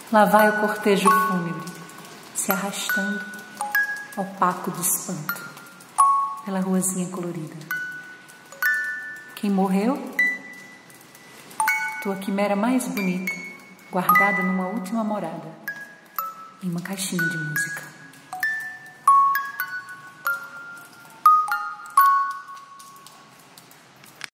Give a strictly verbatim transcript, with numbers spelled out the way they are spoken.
Lá vai o cortejo fúnebre, se arrastando, opaco de espanto, pela ruazinha colorida. Quem morreu? Tua quimera mais bonita, guardada numa última morada, em uma caixinha de música.